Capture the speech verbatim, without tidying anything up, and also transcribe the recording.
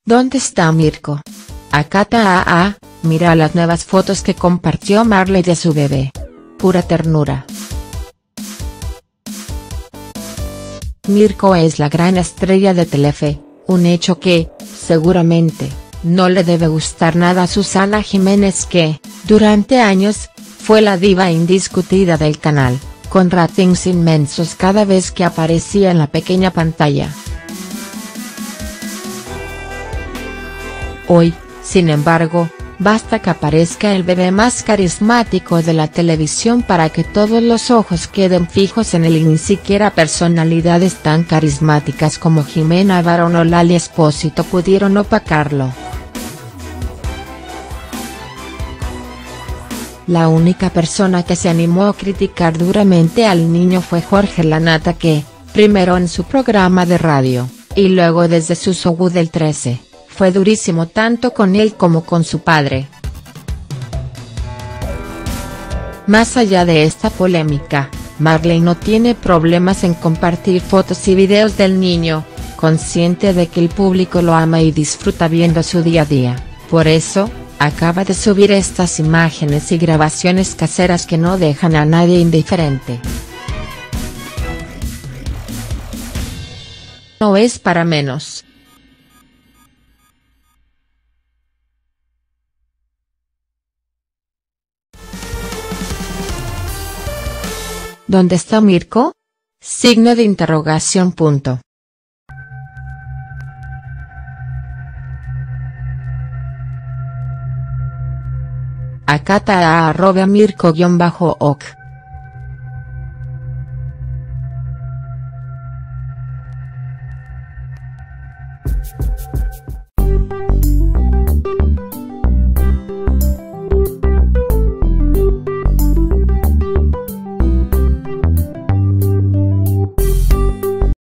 ¿Dónde está Mirko? Acata a a, mira las nuevas fotos que compartió Marley de su bebé. Pura ternura. Mirko es la gran estrella de Telefe, un hecho que, seguramente, no le debe gustar nada a Susana Jiménez que, durante años, fue la diva indiscutida del canal, con ratings inmensos cada vez que aparecía en la pequeña pantalla. Hoy, sin embargo, basta que aparezca el bebé más carismático de la televisión para que todos los ojos queden fijos en él y ni siquiera personalidades tan carismáticas como Jimena Barón o Lali Espósito pudieron opacarlo. La única persona que se animó a criticar duramente al niño fue Jorge Lanata que, primero en su programa de radio, y luego desde su show del trece. Fue durísimo tanto con él como con su padre. Más allá de esta polémica, Marley no tiene problemas en compartir fotos y videos del niño, consciente de que el público lo ama y disfruta viendo su día a día. Por eso, acaba de subir estas imágenes y grabaciones caseras que no dejan a nadie indiferente. No es para menos. ¿Dónde está Mirko? Signo de interrogación. Punto. Acata a arroba Mirko-ok.